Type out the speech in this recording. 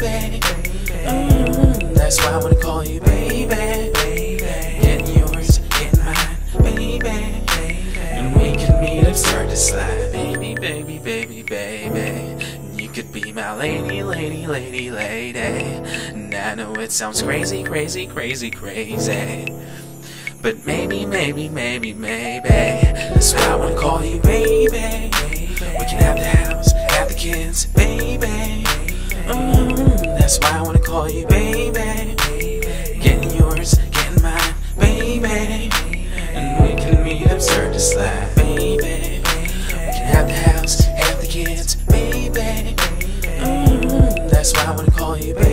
baby. That's why I wanna call you baby. Getting yours, getting mine, baby. And we can meet up, start to slide, baby, baby, baby, baby. You could be my lady, lady, lady, lady. And I know it sounds crazy, crazy, crazy, crazy, but maybe, maybe, maybe, maybe. That's why I wanna call you baby. We can have the house, have the kids, baby. That's why I wanna call you baby. Getting yours, getting mine, baby. And we can meet up, start to slide, baby. We can have the house, have the kids, baby. That's why I wanna call you baby.